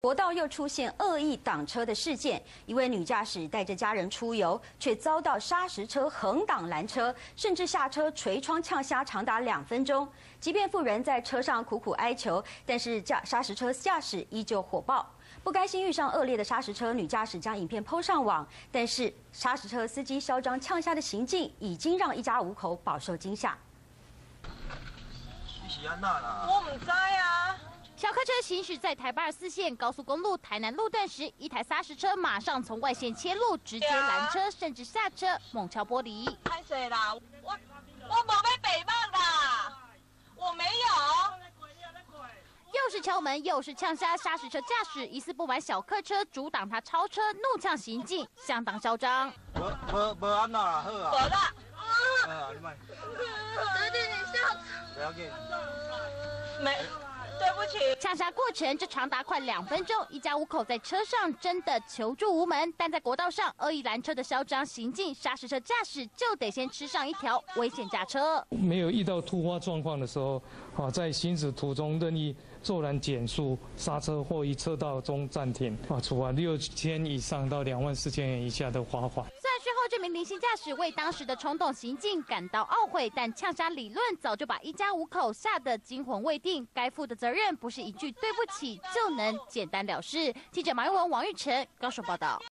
国道又出现恶意挡车的事件，一位女驾驶带着家人出游，却遭到砂石车横挡拦车，甚至下车捶窗呛虾长达2分钟。即便妇人在车上苦苦哀求，但是砂石车驾驶依旧火爆。不甘心遇上恶劣的砂石车，女驾驶将影片PO上网，但是砂石车司机嚣张呛虾的行径，已经让一家5口饱受惊吓。 你是安那啦？ 我唔知啊。 小客车行驶在台八24线高速公路台南路段时，一台砂石车马上从外线切入，直接拦车，甚至下车猛敲玻璃。 拍谁啦？我没被诽谤的，我没有。 又是敲门，又是呛虾，砂石车驾驶疑似不满小客车阻挡他超车，怒呛行径相当嚣张。 无安那啦，好啊。 无啦。 你慢。 弟弟，你下。 不要紧。 没。 对不起， 呛虾过程这长达快2分钟，一家5口在车上真的求助无门。但在国道上恶意拦车的嚣张行径，砂石车驾驶就得先吃上一条危险驾车。 没有遇到突发状况的时候，在行驶途中任意骤然减速、刹车或于车道中暂停，处罚6000以上到24000元以下的罚款。 虽然事后这名林姓驾驶为当时的冲动行径感到懊悔，但呛虾理论早就把一家5口吓得惊魂未定，该负的责任不是一句对不起就能简单了事。记者马玉文、王玉成高手报道。